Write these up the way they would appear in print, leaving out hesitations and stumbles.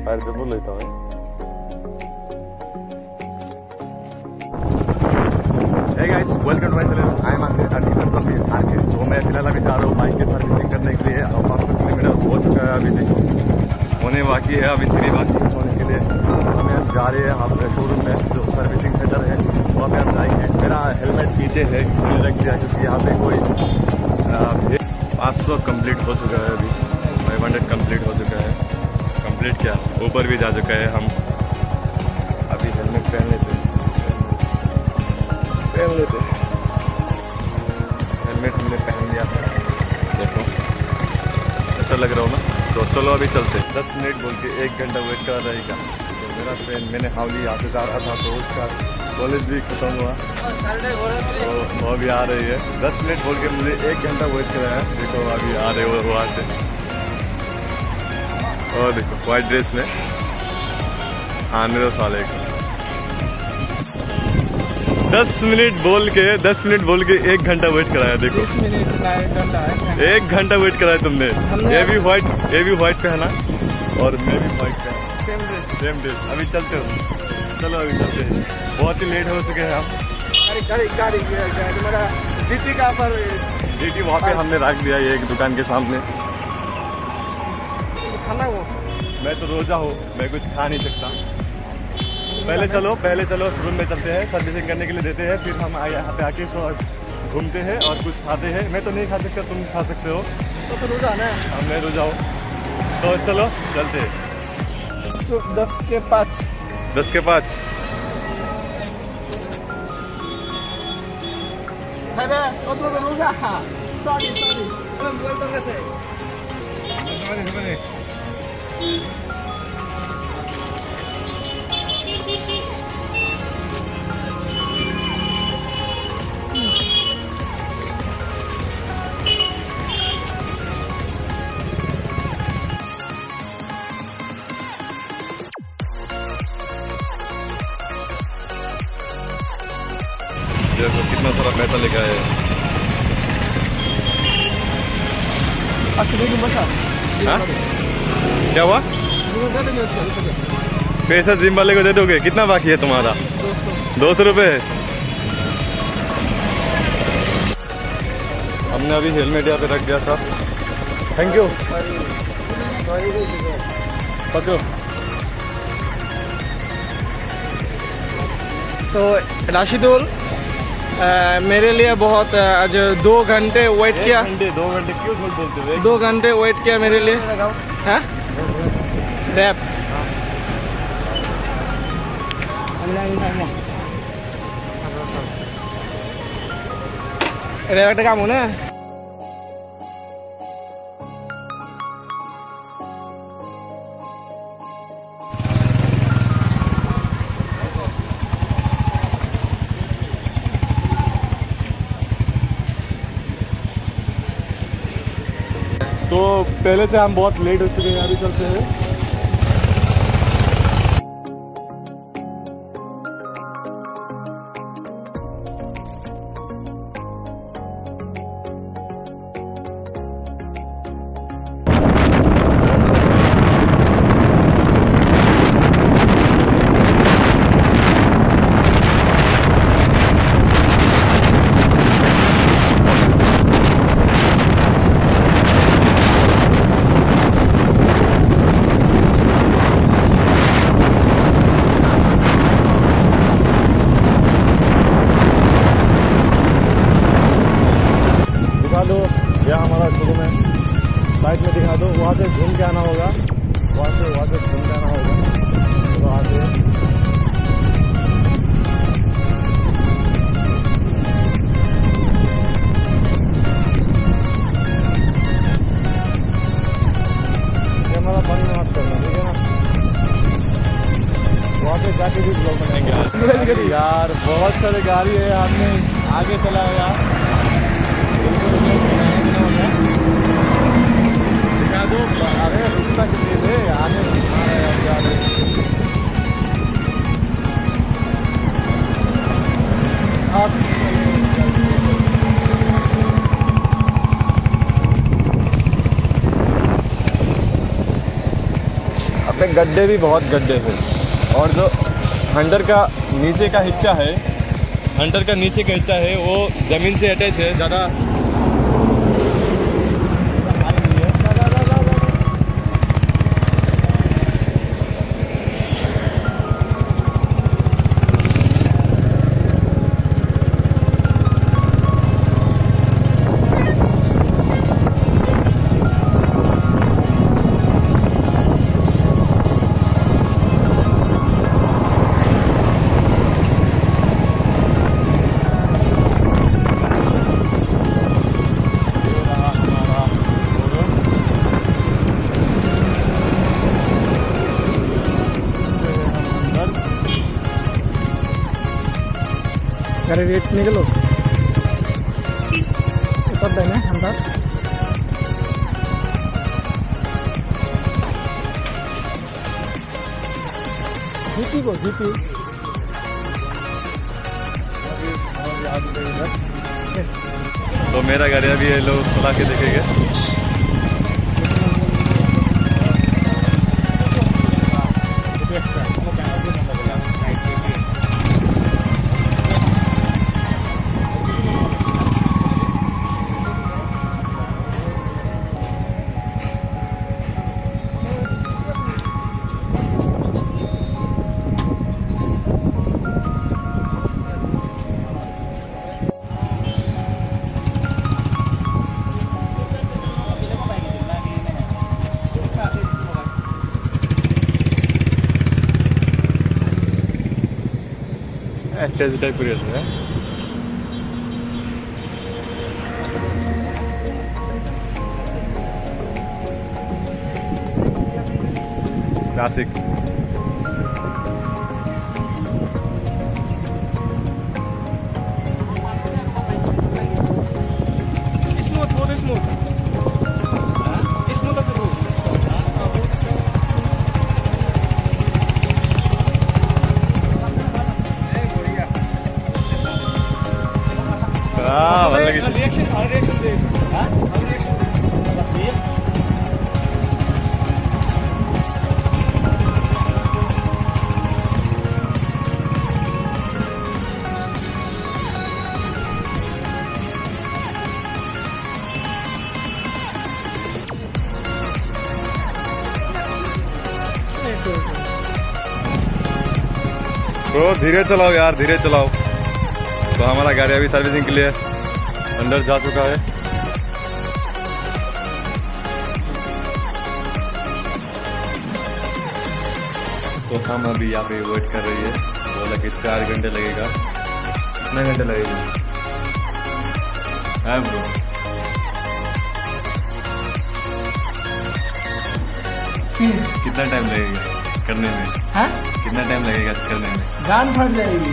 Perde bu leto है। Hey guys, welcome to my channel. I am आके तो मैं फिलहाल अभी जा रहा हूँ बाइक की सर्विसिंग करने के लिए। और 500 किलोमीटर हो चुका है, अभी देखो होने बाकी है, अभी 3 बाकी होने के लिए हमें हम जा रहे हैं। हम शोरूम में जो सर्विसिंग सेंटर है वहाँ पे हम जाएंगे। मेरा हेलमेट पीछे है, मैंने रख दिया क्योंकि यहाँ पे कोई 500 कम्प्लीट हो चुका है, अभी 500 कम्प्लीट हो चुका है। कम्प्लीट क्या, ऊपर भी जा चुका है। हम अभी हेलमेट पहन लेते हैं, हेलमेट हमने पहन लिया था, देखो अच्छा लग रहा हो ना। तो चलो अभी चलते। 10 मिनट बोल के 1 घंटा वेट कर रहेगा। तो मेरा फ्रेंड मैंने हावली यहाँ से जा रहा था, तो उसका कॉलेज भी खत्म हुआ तो वो अभी आ रही है। 10 मिनट बोल के मुझे 1 घंटा वेट कराया। देखो अभी आ रहे हो वहाँ से, और देखो वाइट ड्रेस में आने दो साले को। 10 मिनट बोल के 1 घंटा वेट कराया। देखो 20 मिनट 1 घंटा वेट कराया तुमने। ये भी व्हाइट पहना और मैं भी व्हाइट पहना, सेम ड्रेस। अभी चलते हो, चलो अभी चलते हैं। बहुत ही लेट हो चुके हैं हम। जीटी का पर जीटी वहाँ पे हमने रख दिया है एक दुकान के सामने। खाना वो मैं तो रोजा हूँ, मैं कुछ खा नहीं सकता। पहले चलो शोरूम में चलते हैं, सर्विसिंग करने के लिए देते हैं, फिर हम यहाँ पे आके घूमते हैं और कुछ खाते हैं। मैं तो नहीं खा सकता, तुम खा सकते हो। तो रोजा ना, मैं रोजा हूँ। तो चलो चलते हैं। 10 के 5 रोजा। सॉरी बोलता कैसे। देखो कितना सारा पैसा लेके आए। हाँ? क्या हुआ? पैसा जिम वाले को दे दोगे? कितना बाकी है तुम्हारा? 200 रुपये। हमने अभी हेलमेट यहाँ पे रख दिया था। Thank you. पकड़ो। तो राशिदुल मेरे लिए बहुत आज 2 घंटे वेट किया। 2 घंटे क्यों झूठ बोलते हो? 2 घंटे वेट किया मेरे लिए। हाँ रैप रैप काम हो ना। तो पहले से हम बहुत लेट हो चुके हैं, अभी चलते हैं। यह हमारा शोरूम है, साइड में दिखा दो। वहाँ से घूम के आना होगा, वहाँ से घूम के आना होगा। तो आगे कैमरा बंद मत करना, ठीक है ना। वहाँ पे जाके भी ब्लॉग बनाएंगे यार। बहुत सारे गाड़ी है, आपने आगे चला यार। दिखा दो। अरे रुकना कितनी दे, आने आप अपने गड्ढे भी बहुत गड्ढे थे। और जो हंटर का नीचे का हिस्सा है, हंटर का नीचे का हिस्सा है वो ज़मीन से अटैच है, ज़्यादा गाड़ी रेट निकलो ऊपर देना अंदर। जीटी को जीटी तो मेरा गाड़ी अभी ये लोग चला के देखेंगे। टेस्ट टाइप करिए है क्लासिक। स्मूथ बहुत स्मूथ स्मूथ से रिएक्शन दे तो धीरे चलाओ यार, धीरे चलाओ। तो हमारा गाड़ी अभी सर्विसिंग के लिए अंदर जा चुका है। तो हम अभी यहाँ पे वेट कर रही है। बोला कि 4 घंटे लगेगा। कितने घंटे लगेगा है ब्रो? कितना टाइम लगेगा करने में? हाँ? कितना टाइम लगेगा करने में? गान फट जाएगी।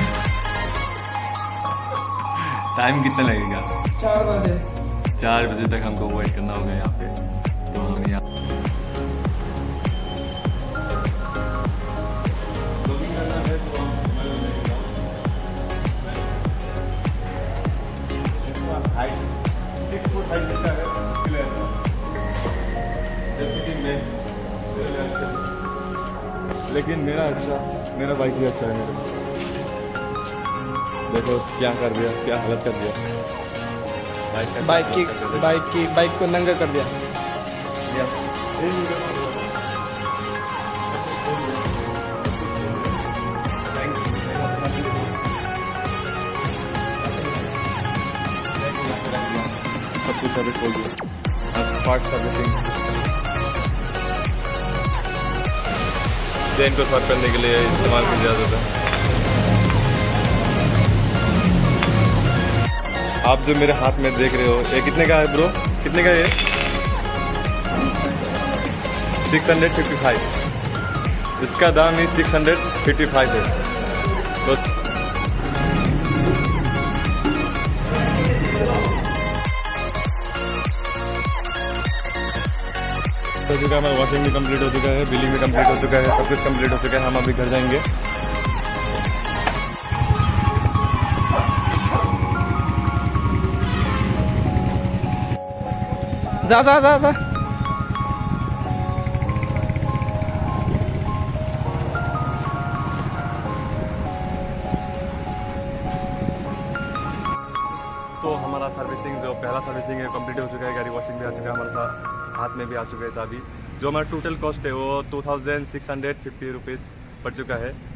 टाइम कितना लगेगा? 4 बजे। 4 बजे तक हमको वेट करना होगा यहाँ पे। तो हम यहाँ हाइट 6 फुट हाइट इसका है, जैसे कि मैं, लेकिन मेरा बाइक भी अच्छा है। मेरा देखो क्या कर दिया, क्या हालत कर दिया बाइक को नंगा कर दिया। सब कुछ सर्विस खोल दिया। पार्ट सर्विसिंग, चेन को साफ करने के लिए इस्तेमाल किया जाता है। आप जो मेरे हाथ में देख रहे हो, ये कितने का है ब्रो? कितने का है? 655। इसका दाम ही 655 है। तो हो चुका है, हमारा वॉशिंग भी कंप्लीट हो चुका है, बिलिंग भी कंप्लीट हो चुका है, सब कुछ कंप्लीट हो चुका है। हम अभी घर जाएंगे। जा जा जा जा दोस्तों हमारा सर्विसिंग जो पहला सर्विसिंग है कंप्लीट हो चुका है, गाड़ी वॉशिंग भी आ चुका है, हमारे साथ हाथ में भी आ चुका है चाबी। जो हमारा टोटल कॉस्ट है वो 2650 रुपीज़ पड़ चुका है।